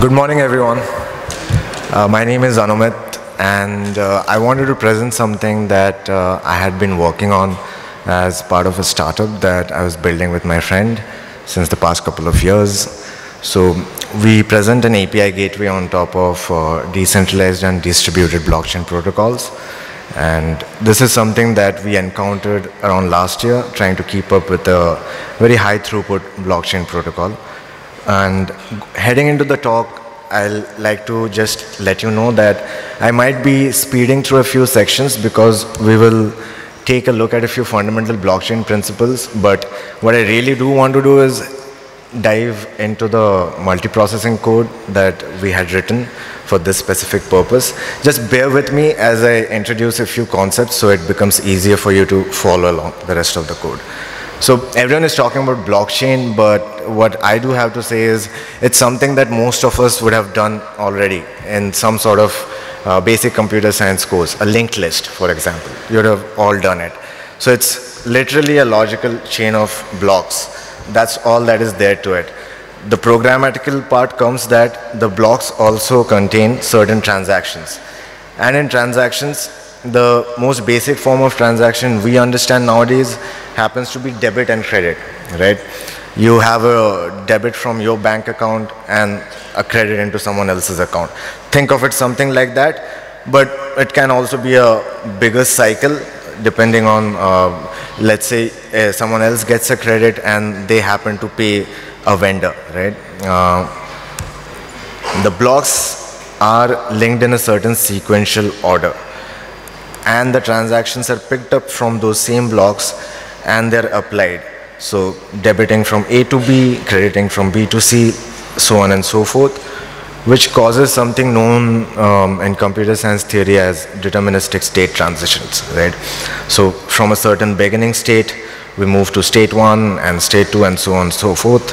Good morning, everyone. My name is Anomit, and I wanted to present something that I had been working on as part of a startup that I was building with my friend since the past couple of years. So we present an API gateway on top of decentralized and distributed blockchain protocols. And this is something that we encountered around last year, trying to keep up with a very high throughput blockchain protocol. And heading into the talk, I'll like to just let you know that I might be speeding through a few sections because we will take a look at a few fundamental blockchain principles. But what I really do want to do is dive into the multiprocessing code that we had written for this specific purpose. Just bear with me as I introduce a few concepts so it becomes easier for you to follow along the rest of the code. So everyone is talking about blockchain, but what I do have to say is it's something that most of us would have done already in some sort of basic computer science course, a linked list, for example. You would have all done it. So it's literally a logical chain of blocks. That's all that is there to it. The programmatical part comes that the blocks also contain certain transactions. And in transactions, the most basic form of transaction we understand nowadays happens to be debit and credit, right? You have a debit from your bank account and a credit into someone else's account. Think of it something like that, but it can also be a bigger cycle depending on, let's say, someone else gets a credit and they happen to pay a vendor, right? The blocks are linked in a certain sequential order, and the transactions are picked up from those same blocks and they're applied. So debiting from A to B, crediting from B to C, so on and so forth, which causes something known in computer science theory as deterministic state transitions, right? So from a certain beginning state, we move to state 1 and state 2 and so on and so forth.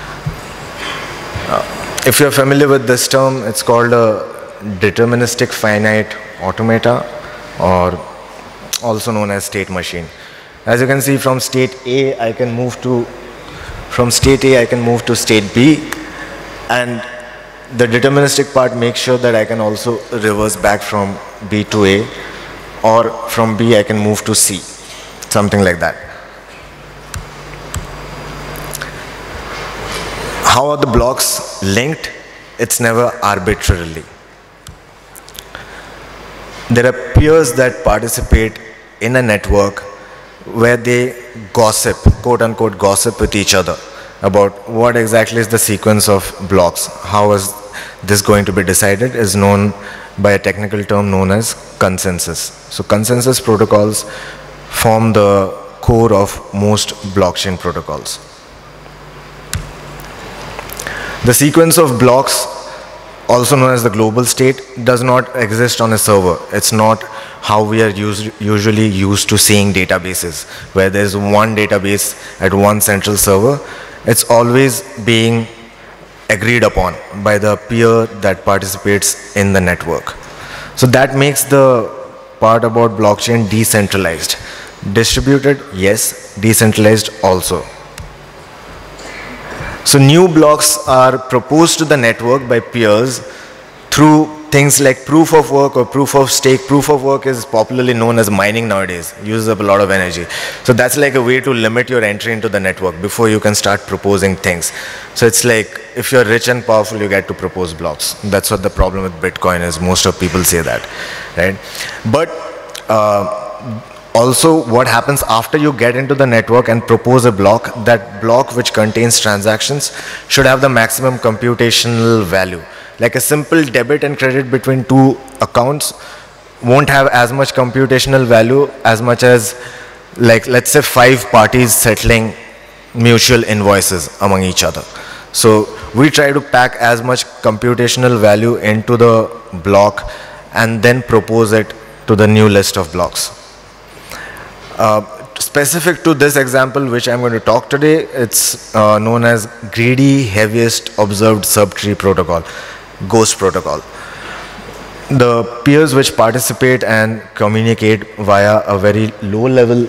If you're familiar with this term, it's called a deterministic finite automata, or also known as state machine. As you can see, from state A, I can move to state B, and the deterministic part makes sure that I can also reverse back from B to A, or from B I can move to C, something like that. How are the blocks linked? It's never arbitrarily. There are peers that participate in a network where they gossip, quote unquote gossip with each other about what exactly is the sequence of blocks. How is this going to be decided is known by a technical term known as consensus. So consensus protocols form the core of most blockchain protocols. The sequence of blocks, also known as the global state, does not exist on a server. It's not how we are usually used to seeing databases, where there's one database at one central server. It's always being agreed upon by the peer that participates in the network. So that makes the part about blockchain decentralized. Distributed, yes. Decentralized also. So new blocks are proposed to the network by peers through things like proof of work or proof of stake. Proof of work is popularly known as mining nowadays, uses up a lot of energy. So that's like a way to limit your entry into the network before you can start proposing things. So it's like if you're rich and powerful, you get to propose blocks. That's what the problem with Bitcoin is. Most of people say that, right? But also, what happens after you get into the network and propose a block, that block which contains transactions should have the maximum computational value. Like a simple debit and credit between two accounts won't have as much computational value as much as, like, let's say 5 parties settling mutual invoices among each other. So we try to pack as much computational value into the block and then propose it to the new list of blocks. Specific to this example, which I'm going to talk today, it's known as Greedy Heaviest Observed Subtree Protocol, Ghost Protocol. The peers which participate and communicate via a very low-level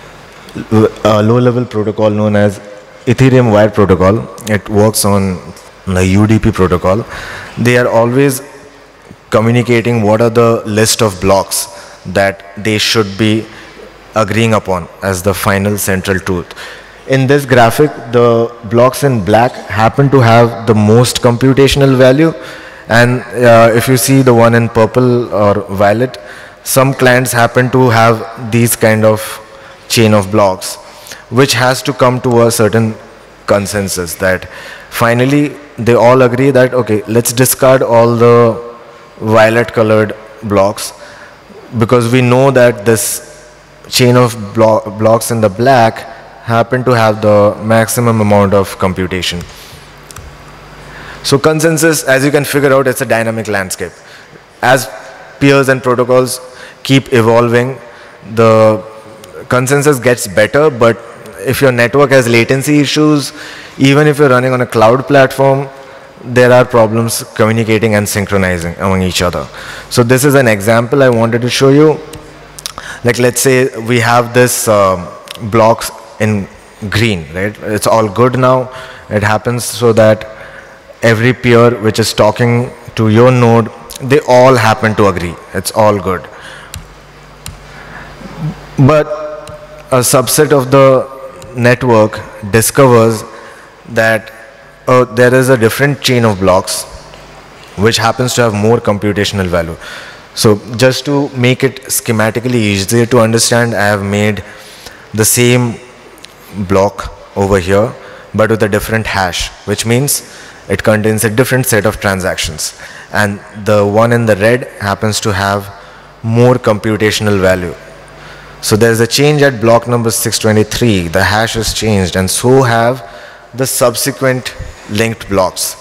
protocol known as Ethereum Wire Protocol. It works on the UDP protocol. they are always communicating what are the list of blocks that they should be agreeing upon as the final central truth. In this graphic, the blocks in black happen to have the most computational value, and if you see the one in purple or violet, some clients happen to have these kind of chain of blocks, which has to come to a certain consensus that finally they all agree that, okay, let's discard all the violet colored blocks, because we know that this chain of blocks in the black happen to have the maximum amount of computation. So consensus, as you can figure out, it's a dynamic landscape. As peers and protocols keep evolving, the consensus gets better, but if your network has latency issues, even if you're running on a cloud platform, there are problems communicating and synchronizing among each other. So this is an example I wanted to show you. Like, let's say we have this blocks in green, right? It's all good now. It happens so that every peer which is talking to your node, they all happen to agree. It's all good. But a subset of the network discovers that there is a different chain of blocks which happens to have more computational value. So just to make it schematically easier to understand, I have made the same block over here, but with a different hash, which means it contains a different set of transactions. And the one in the red happens to have more computational value. So there is a change at block number 623, the hash is changed, and so have the subsequent linked blocks.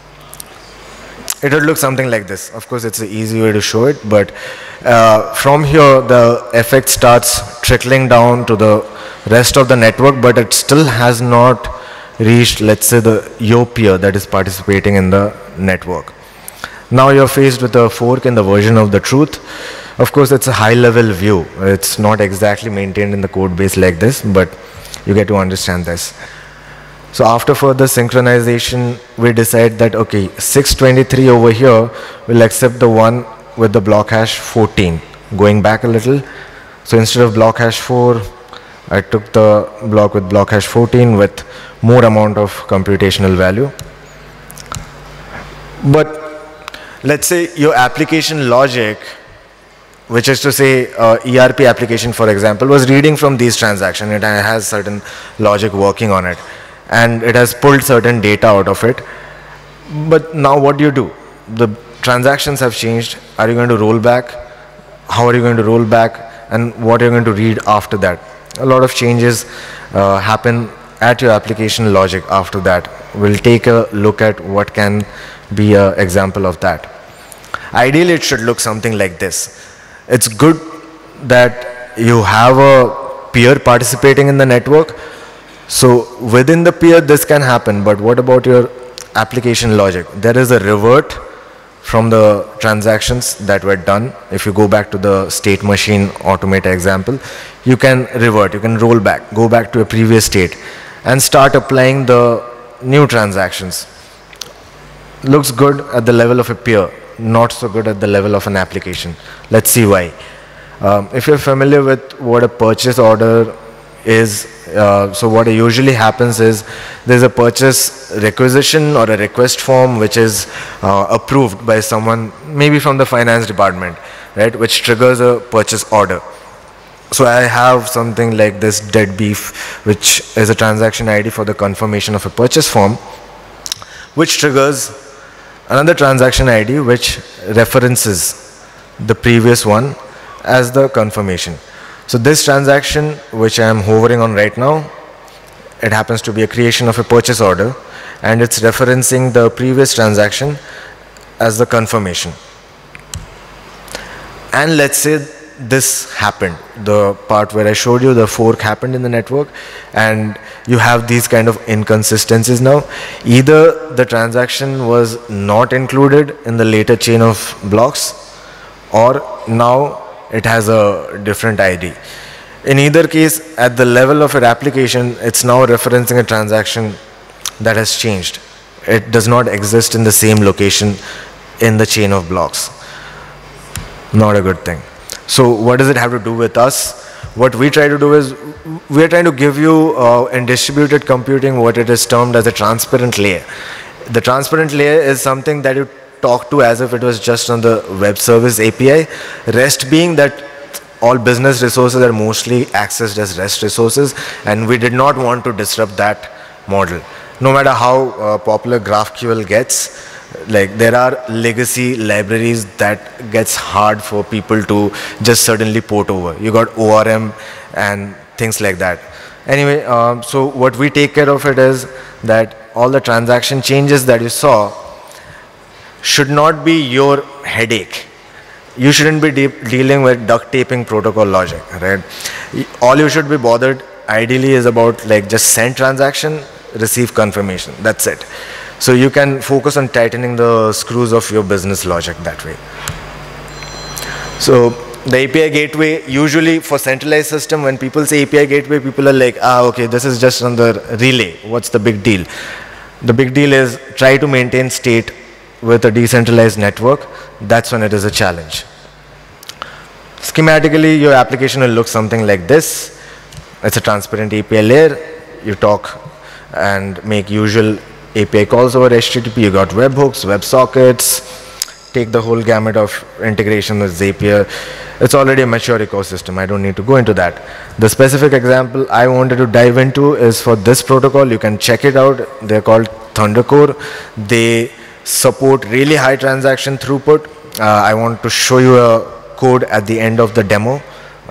It would look something like this. Of course, it's an easy way to show it, but from here, the effect starts trickling down to the rest of the network, but it still has not reached, let's say, your peer that is participating in the network. Now you're faced with a fork in the version of the truth. Of course, it's a high-level view. It's not exactly maintained in the code base like this, but you get to understand this. So after further synchronization, we decide that, okay, 623 over here will accept the one with the block hash 14. Going back a little, so instead of block hash 4, I took the block with block hash 14 with more amount of computational value. But let's say your application logic, which is to say ERP application, for example, was reading from these transactions. It has certain logic working on it, and it has pulled certain data out of it. But now what do? The transactions have changed. Are you going to roll back? How are you going to roll back? And what are you going to read after that? A lot of changes happen at your application logic after that. We'll take a look at what can be an example of that. Ideally, it should look something like this. It's good that you have a peer participating in the network. So within the peer, this can happen. But what about your application logic? There is a revert from the transactions that were done. If you go back to the state machine automator example, you can revert, you can roll back, go back to a previous state and start applying the new transactions. Looks good at the level of a peer, not so good at the level of an application. Let's see why. If you're familiar with what a purchase order is, so what usually happens is there's a purchase requisition or a request form which is approved by someone, maybe from the finance department, right, which triggers a purchase order. So I have something like this dead beef, which is a transaction ID for the confirmation of a purchase form, which triggers another transaction ID which references the previous one as the confirmation. So this transaction which I am hovering on right now, it happens to be a creation of a purchase order, and it's referencing the previous transaction as the confirmation. And let's say this happened, the part where I showed you the fork happened in the network, and you have these kind of inconsistencies now. Either the transaction was not included in the later chain of blocks, or now it has a different ID. In either case, at the level of your application, it's now referencing a transaction that has changed. it does not exist in the same location in the chain of blocks. Not a good thing. So what does it have to do with us? What we try to do is, we are trying to give you in distributed computing what it is termed as a transparent layer. The transparent layer is something that you talk to as if it was just on the web service API. REST being that all business resources are mostly accessed as REST resources, and we did not want to disrupt that model. No matter how popular GraphQL gets, like there are legacy libraries that gets hard for people to just suddenly port over. You got ORM and things like that. Anyway, so what we take care of it is that all the transaction changes that you saw should not be your headache. You shouldn't be dealing with duct taping protocol logic, right? All you should be bothered ideally is about like just send transaction, receive confirmation. That's it. So you can focus on tightening the screws of your business logic that way. So the API gateway, usually for centralized system, when people say API gateway, people are like, okay, this is just on the relay. What's the big deal? The big deal is try to maintain state with a decentralized network. That's when it is a challenge. Schematically, your application will look something like this. It's a transparent API layer. You talk and make usual API calls over HTTP. You got webhooks, WebSockets, take the whole gamut of integration with Zapier. It's already a mature ecosystem. I don't need to go into that. The specific example I wanted to dive into is for this protocol. You can check it out. They're called Thundercore. They support really high transaction throughput. I want to show you a code at the end of the demo.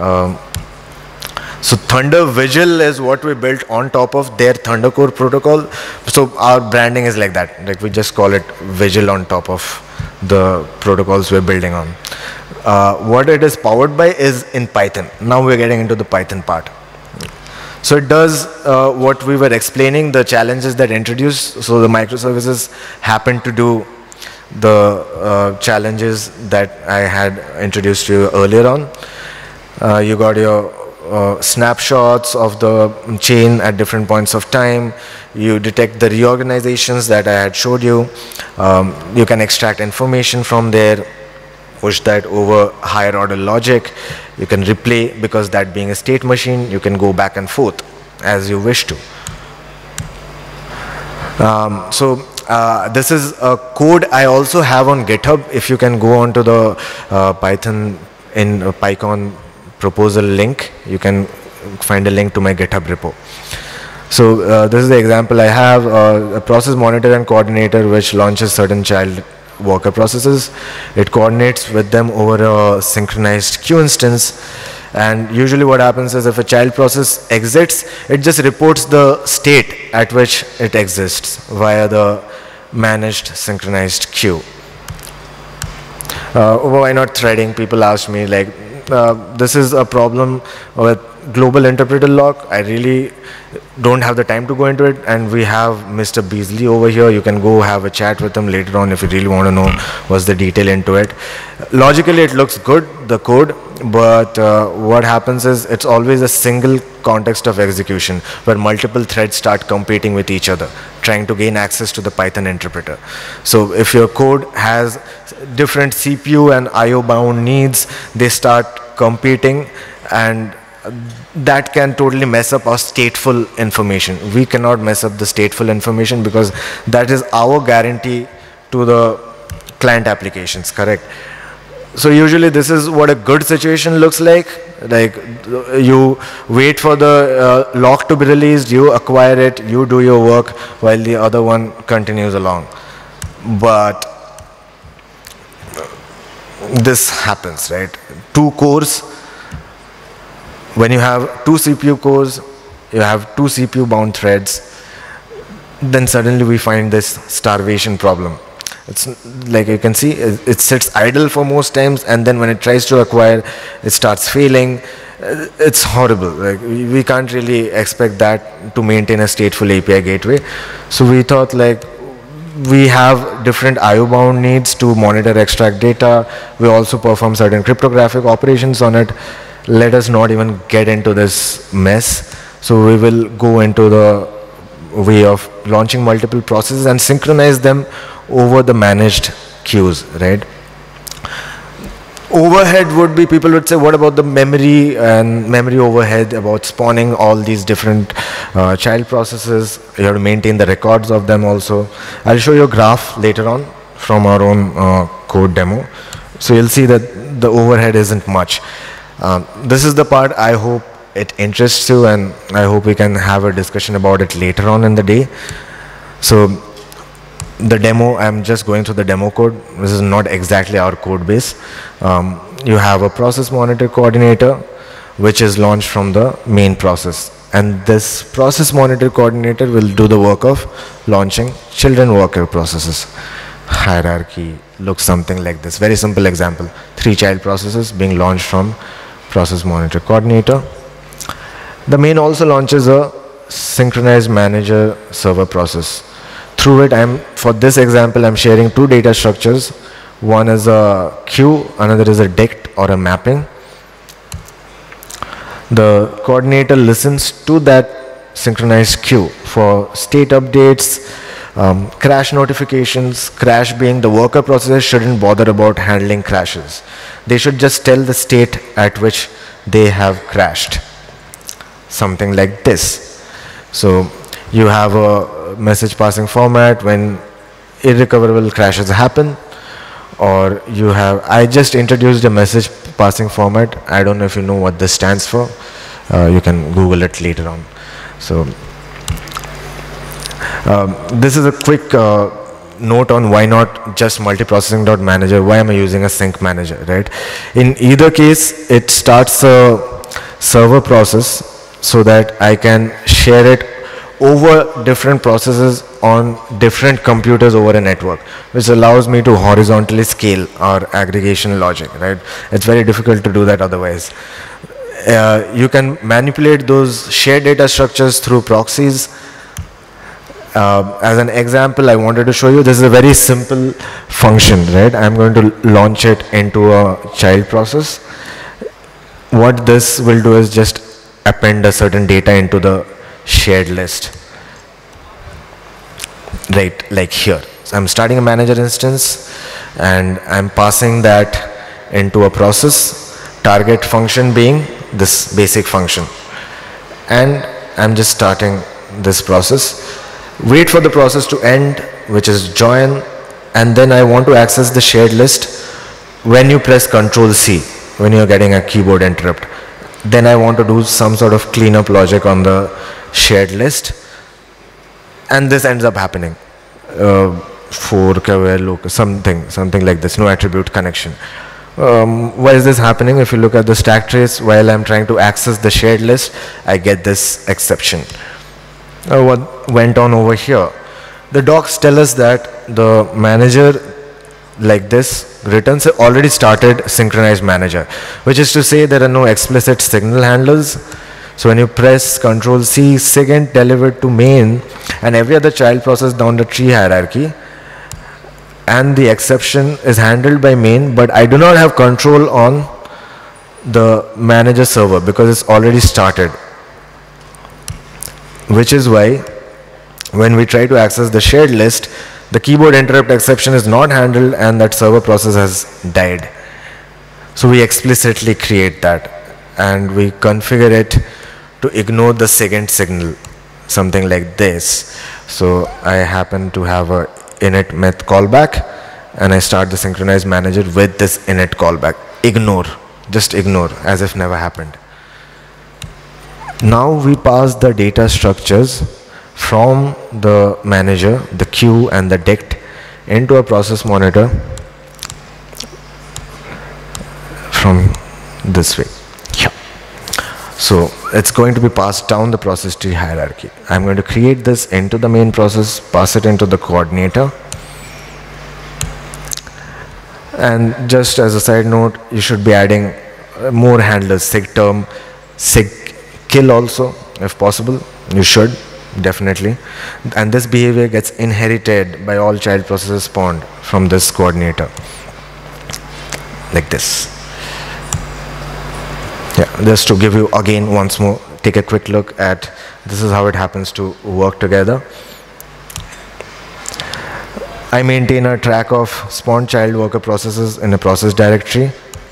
So Thunder Vigil is what we built on top of their Thundercore protocol. So our branding is like that. Like we just call it Vigil on top of the protocols we're building on. What it is powered by is in Python. Now we're getting into the Python part. So it does what we were explaining, the challenges that introduced. So the microservices happen to do the challenges that I had introduced to you earlier on. You got your snapshots of the chain at different points of time. You detect the reorganizations that I had showed you. You can extract information from there, push that over higher order logic. You can replay, because that being a state machine, you can go back and forth as you wish to. This is a code I also have on GitHub. If you can go onto the Python in PyCon proposal link, you can find a link to my GitHub repo. So this is the example I have, a process monitor and coordinator which launches certain child worker processes. It coordinates with them over a synchronized queue instance. And usually what happens is if a child process exits, it just reports the state at which it exists via the managed synchronized queue. Why not threading? People ask me, like, this is a problem with global interpreter lock. I really don't have the time to go into it, and we have Mr. Beasley over here. You can go have a chat with him later on if you really want to know what's the detail into it. Logically, it looks good, the code, but what happens is it's always a single context of execution where multiple threads start competing with each other, trying to gain access to the Python interpreter. So if your code has different CPU and IO bound needs, they start competing, and that can totally mess up our stateful information. We cannot mess up the stateful information because that is our guarantee to the client applications, correct? So usually this is what a good situation looks like. Like you wait for the lock to be released, you acquire it, you do your work while the other one continues along. But this happens, right? 2 cores. When you have 2 CPU cores, you have 2 CPU bound threads, then suddenly we find this starvation problem. It's like you can see, it sits idle for most times, and then when it tries to acquire, it starts failing. It's horrible. Like we can't really expect that to maintain a stateful API gateway. So we thought, like, we have different IO bound needs to monitor, extract data. We also perform certain cryptographic operations on it. Let us not even get into this mess. So we will go into the way of launching multiple processes and synchronize them over the managed queues, right? Overhead would be, people would say, what about the memory and memory overhead, about spawning all these different child processes? You have to maintain the records of them also. I'll show you a graph later on from our own code demo. So you'll see that the overhead isn't much. This is the part I hope it interests you, and I hope we can have a discussion about it later on in the day. So the demo, I'm just going through the demo code. This is not exactly our code base. You have a process monitor coordinator, which is launched from the main process. And this process monitor coordinator will do the work of launching children worker processes. Hierarchy looks something like this. Very simple example. 3 child processes being launched from process monitor coordinator. The main also launches a synchronized manager server process. Through it, for this example, I'm sharing 2 data structures. One is a queue, another is a dict or a mapping. The coordinator listens to that synchronized queue for state updates, crash notifications. Crash being the worker processes shouldn't bother about handling crashes. They should just tell the state at which they have crashed. Something like this. So you have a message passing format when irrecoverable crashes happen, or you have, I just introduced a message passing format. I don't know if you know what this stands for. You can Google it later on. So this is a quick note on why not just multiprocessing.manager. Why am I using a sync manager, right? In either case, it starts a server process so that I can share it over different processes on different computers over a network, which allows me to horizontally scale our aggregation logic, right? It's very difficult to do that otherwise. You can manipulate those shared data structures through proxies. As an example, I wanted to show you, this is a very simple function, right? I'm going to launch it into a child process. What this will do is just append a certain data into the shared list, right, like here. So I'm starting a manager instance and I'm passing that into a process, target function being this basic function, and I'm just starting this process. Wait for the process to end, which is join, and then I want to access the shared list. When you press Ctrl C, when you're getting a keyboard interrupt, then I want to do some sort of cleanup logic on the shared list, and this ends up happening. Fork away look, something like this, no attribute connection. Why is this happening? If you look at the stack trace, while I'm trying to access the shared list, I get this exception. What went on over here? The docs tell us that the manager like this returns already started synchronized manager, which is to say there are no explicit signal handlers. So when you press Ctrl C, SIGINT delivered to main and every other child process down the tree hierarchy, and the exception is handled by main, but I do not have control on the manager server because it's already started. Which is why when we try to access the shared list, the keyboard interrupt exception is not handled and that server process has died. So we explicitly create that and we configure it to ignore the SIGINT signal, something like this. So I happen to have a init meth callback and I start the synchronized manager with this init callback. Ignore, just ignore, as if never happened. Now we pass the data structures from the manager, the queue and the dict into a process monitor from this way. Yeah. So it's going to be passed down the process tree hierarchy. I'm going to create this into the main process, pass it into the coordinator. And just as a side note, you should be adding more handlers, sigterm, sigkill also, if possible. You should, definitely. And this behavior gets inherited by all child processes spawned from this coordinator, like this. Yeah, just to give you again once more, take a quick look at this is how it happens to work together. I maintain a track of spawned child worker processes in a process directory.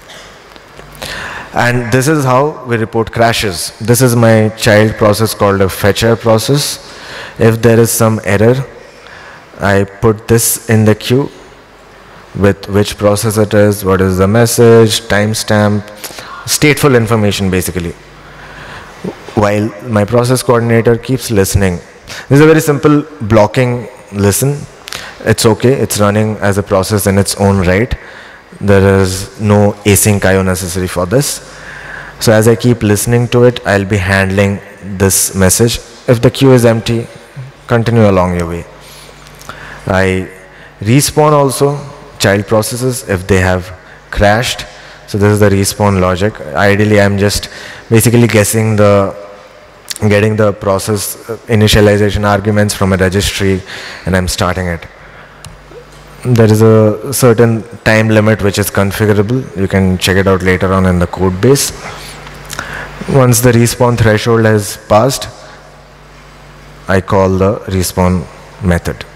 And this is how we report crashes. This is my child process called a fetcher process. If there is some error, I put this in the queue with which process it is, what is the message, timestamp, stateful information basically. While my process coordinator keeps listening. This is a very simple blocking listen. It's okay, it's running as a process in its own right. There is no async IO necessary for this. So as I keep listening to it, I'll be handling this message. If the queue is empty, continue along your way. I respawn also child processes if they have crashed. So this is the respawn logic. Ideally, I'm just basically getting the process initialization arguments from a registry, and I'm starting it. There is a certain time limit which is configurable. You can check it out later on in the code base. Once the respawn threshold has passed, I call the respawn method.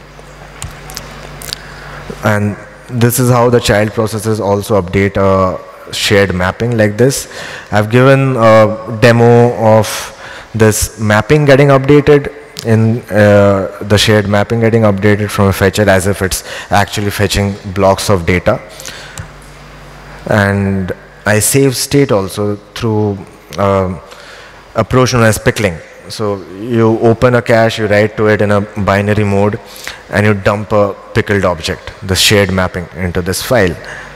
And this is how the child processes also update a shared mapping like this. I've given a demo of this mapping getting updated in the shared mapping getting updated from a fetcher as if it's actually fetching blocks of data. And I save state also through approach known as pickling. So you open a cache, you write to it in a binary mode, and you dump a pickled object, the shared mapping, into this file.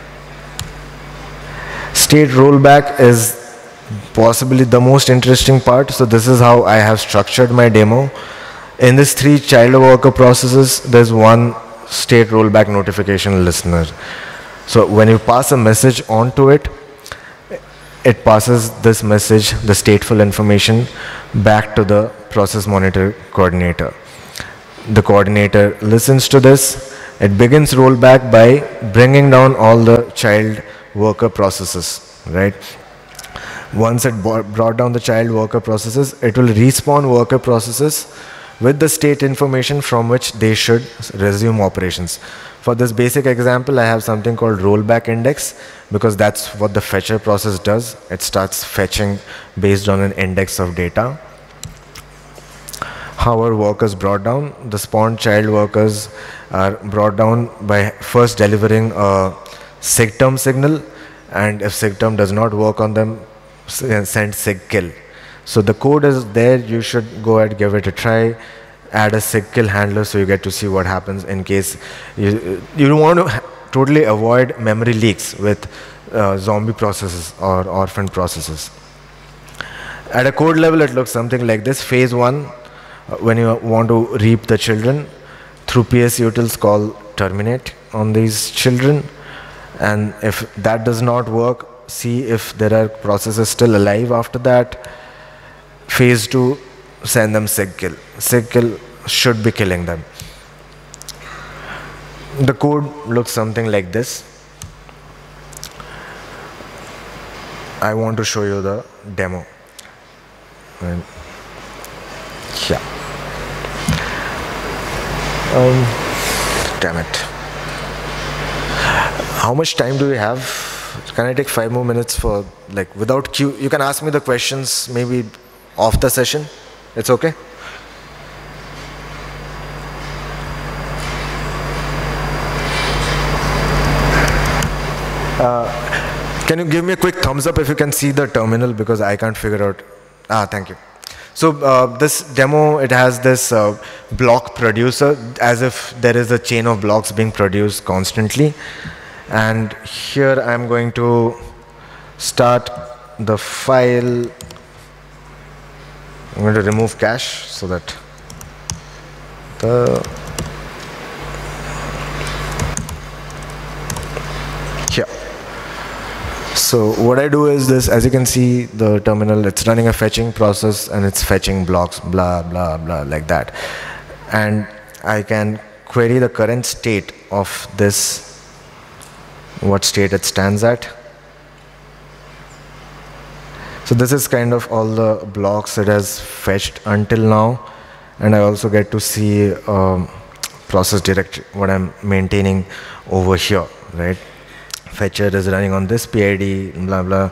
State rollback is possibly the most interesting part. So this is how I have structured my demo. In this 3 child worker processes, there's one state rollback notification listener. So when you pass a message onto it, it passes this message, the stateful information, back to the process monitor coordinator. The coordinator listens to this. It begins rollback by bringing down all the child worker processes, right? Once it brought down the child worker processes, it will respawn worker processes with the state information from which they should resume operations. For this basic example, I have something called rollback index, because that's what the fetcher process does. It starts fetching based on an index of data. How are workers brought down? The spawned child workers are brought down by first delivering a sigterm signal, and if sigterm does not work on them, send sigkill. So the code is there, you should go ahead, give it a try, add a sigkill handler so you get to see what happens in case you don't want to totally avoid memory leaks with zombie processes or orphan processes. At a code level, it looks something like this. Phase 1, when you want to reap the children, through PS utils call terminate on these children, and if that does not work, see if there are processes still alive after that. Phase 2, send them sigkill. Sigkill should be killing them. The code looks something like this. I want to show you the demo. And yeah. Damn it. How much time do we have? Can I take 5 more minutes for, like, without queue? You can ask me the questions maybe off the session. It's okay? Can you give me a quick thumbs up if you can see the terminal, because I can't figure out. Thank you. So this demo, it has this block producer, as if there is a chain of blocks being produced constantly. And here I'm going to start the file. I'm going to remove cache so that here. So what I do is this, as you can see, the terminal, it's running a fetching process and it's fetching blocks, blah, blah, blah, like that. And I can query the current state of this, what state it stands at. So this is kind of all the blocks it has fetched until now, and I also get to see process directory, what I'm maintaining over here, right? Fetcher is running on this PID, blah blah.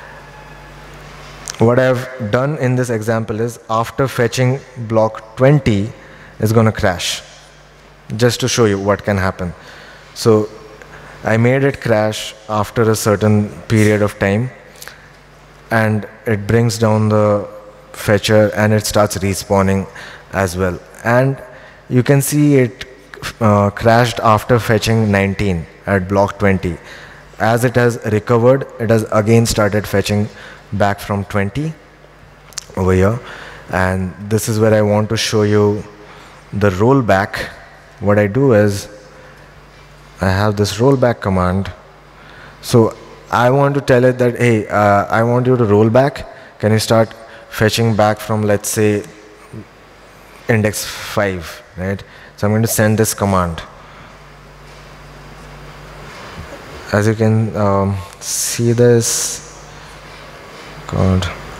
What I've done in this example is after fetching block 20, it's going to crash, just to show you what can happen. So I made it crash after a certain period of time, and it brings down the fetcher and it starts respawning as well. And you can see it crashed after fetching 19 at block 20. As it has recovered, it has again started fetching back from 20 over here. And this is where I want to show you the rollback. What I do is I have this rollback command. So I want to tell it that, hey, I want you to roll back. Can you start fetching back from, let's say, index 5, right? So I'm going to send this command. As you can see this, God.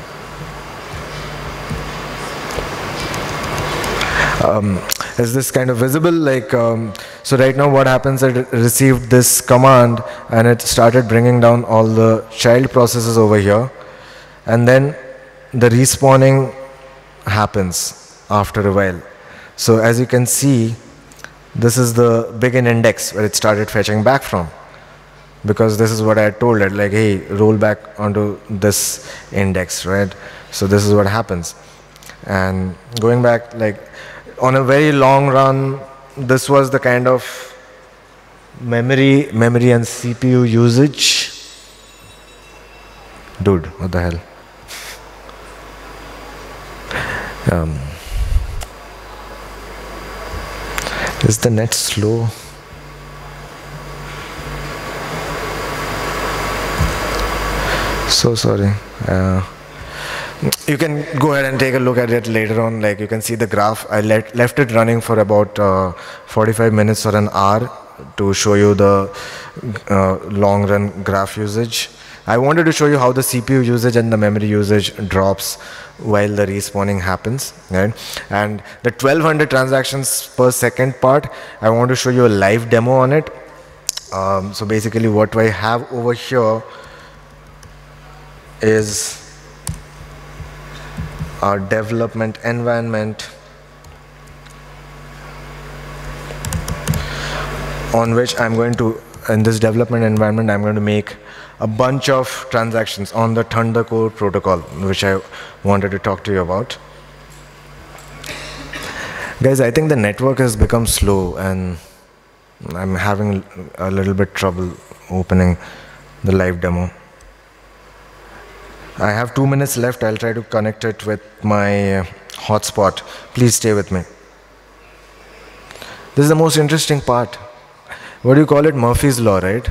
Is this kind of visible? Like, so right now what happens, it received this command and it started bringing down all the child processes over here. And then the respawning happens after a while. So as you can see, this is the begin index where it started fetching back from. Because this is what I had told it, like, hey, roll back onto this index, right? So this is what happens. And going back, like, on a very long run, this was the kind of memory and CPU usage. Dude, what the hell? Is the net slow? So sorry. You can go ahead and take a look at it later on. Like, you can see the graph. I left it running for about 45 minutes or an hour to show you the long run graph usage. I wanted to show you how the CPU usage and the memory usage drops while the respawning happens, right? And the 1200 transactions per second part, I want to show you a live demo on it. So basically what I have over here is our development environment, on which I'm going to, in this development environment, I'm going to make a bunch of transactions on the Thunder Core protocol, which I wanted to talk to you about. Guys, I think the network has become slow and I'm having a little bit trouble opening the live demo. I have 2 minutes left. I'll try to connect it with my hotspot. Please stay with me. This is the most interesting part. What do you call it? Murphy's Law, right?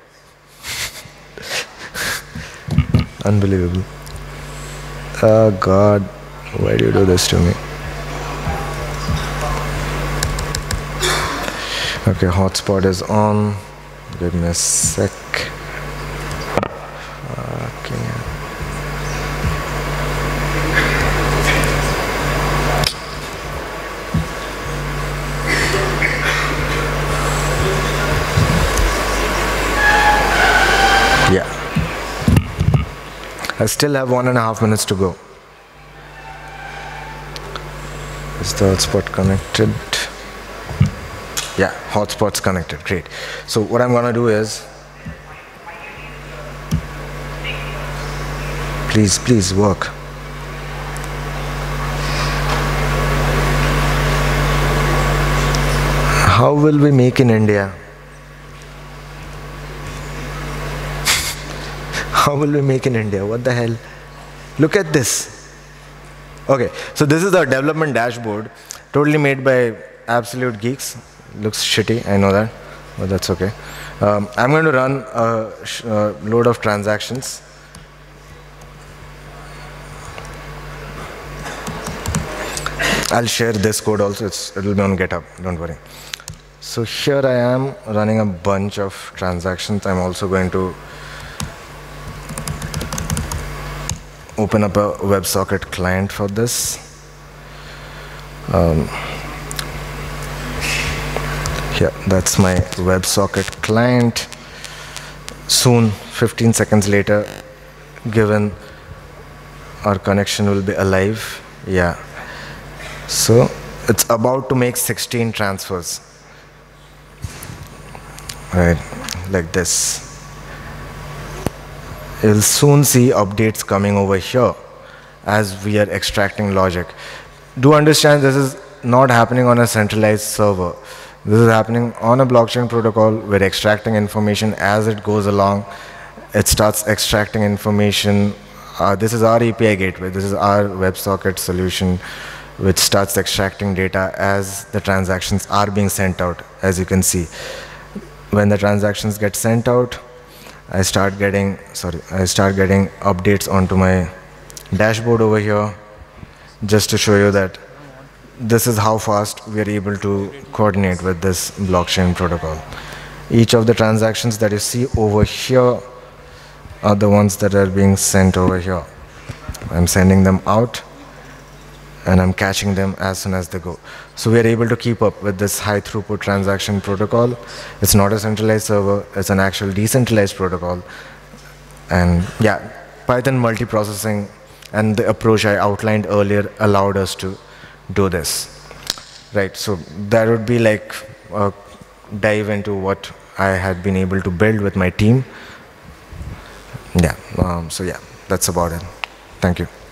Unbelievable. Oh God, why do you do this to me? Okay, hotspot is on. Give me a sec. Okay. Yeah. I still have 1.5 minutes to go. Is the hotspot connected? Yeah, hotspot's connected. Great. So what I'm gonna do is, please work. How will we make in India? How will we make in India? What the hell? Look at this. Okay, so this is our development dashboard, totally made by absolute geeks. Looks shitty, I know that, but that's okay. I'm going to run a load of transactions. I'll share this code also. It'll be on GitHub, don't worry. So here I am running a bunch of transactions. I'm also going to open up a WebSocket client for this. Here, that's my WebSocket client. Soon, 15 seconds later, given our connection will be alive. Yeah. So it's about to make 16 transfers. Right, like this. You'll soon see updates coming over here as we are extracting logic. Do understand this is not happening on a centralized server. This is happening on a blockchain protocol. We're extracting information as it goes along. It starts extracting information. This is our API gateway. This is our WebSocket solution, which starts extracting data as the transactions are being sent out, as you can see. When the transactions get sent out, I start getting updates onto my dashboard over here, just to show you that this is how fast we are able to coordinate with this blockchain protocol. Each of the transactions that you see over here are the ones that are being sent over here. I'm sending them out, and I'm catching them as soon as they go. So we are able to keep up with this high throughput transaction protocol. It's not a centralized server, it's an actual decentralized protocol. And yeah, Python multiprocessing and the approach I outlined earlier allowed us to do this. Right, so that would be like a dive into what I had been able to build with my team. Yeah, so yeah, that's about it. Thank you.